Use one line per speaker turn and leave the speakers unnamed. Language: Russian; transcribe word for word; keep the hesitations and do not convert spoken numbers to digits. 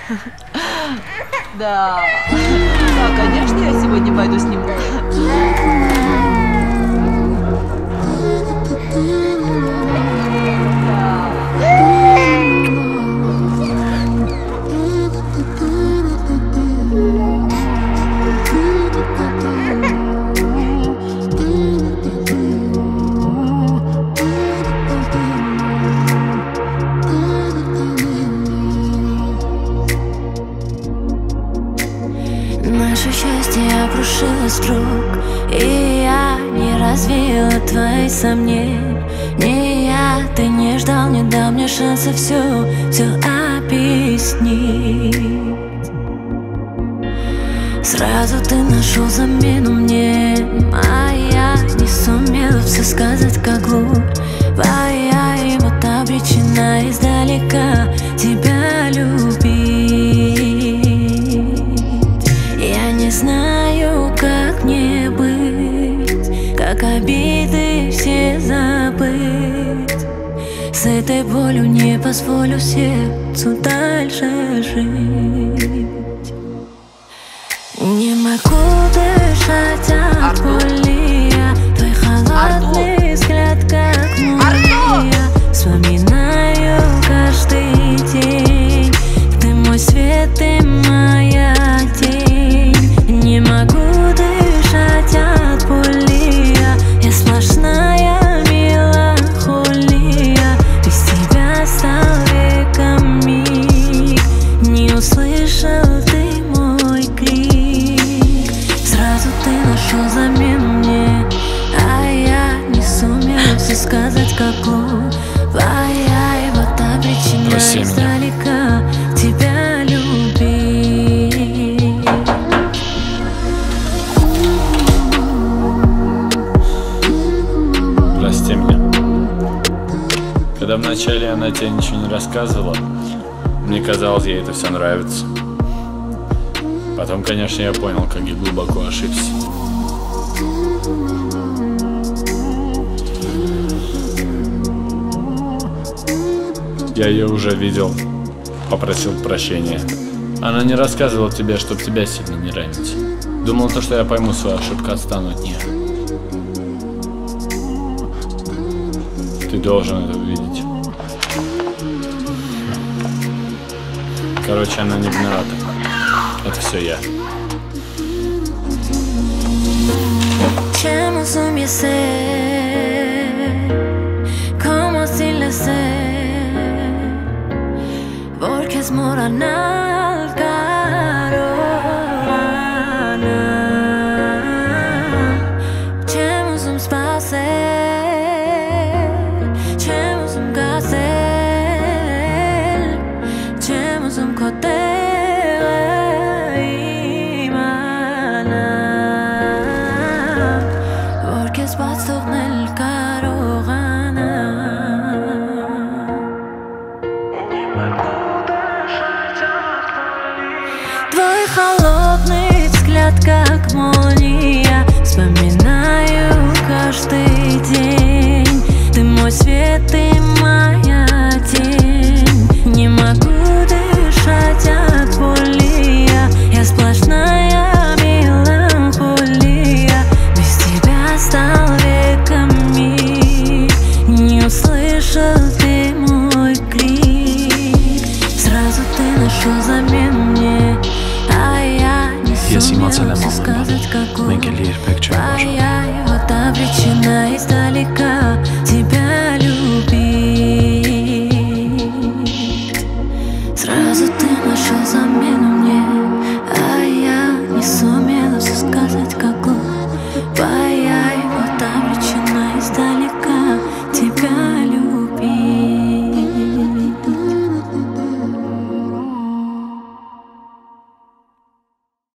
Да. Да, конечно, я сегодня пойду с ним.
Наше счастье обрушилось вдруг, и я не развеяла твои сомнения. Не я, ты не ждал, не дал мне шанса все, все объяснить. Сразу ты нашел замену мне, а я не сумела все сказать как глупая. И вот обречена издалека тебя любить. Я не знаю, как мне быть, как обиды все забыть. С этой болью не позволю сердцу дальше жить. Не могу дышать от боли, твой холодный взгляд как мой. Вспоминаю каждый день, ты мой свет, ты моя тень. Не могу дышать от боли, я сплошная меланхолия. Без тебя стал веком миг, не услышал ты мой крик. Сразу ты нашел замену мне, а я не сумела все сказать как глупая. И вот обречена издалека тебя любить.
Прости меня. Когда вначале она тебе ничего не рассказывала, мне казалось, ей это все нравится. Потом, конечно, я понял, как я глубоко ошибся. Я ее уже видел, попросил прощения. Она не рассказывала тебе, чтобы тебя сильно не ранить. Думал, то, что я пойму свою ошибку, отстану от нее. Ты должен это увидеть. Короче, она не виновата. Это все я.
Ce mi sei, come si le sei, porque es moranal carovana. Ce mi spase, ce mi gazel, ce mi cote. Твой холодный взгляд как молния, вспоминаю каждый день. Ты мой свет, ты моя тень. Не могу дышать от боли, я сплошная меланхолия. Без тебя стал веком миг, не услышал ты мой крик. Сразу ты нашел замену мне, а я не сумела все сказать как глупая. Я вот обречена издалека тебя любить. Сразу ты нашел замену мне, а я не сумела все сказать как глупая. Я вот обречена издалека тебя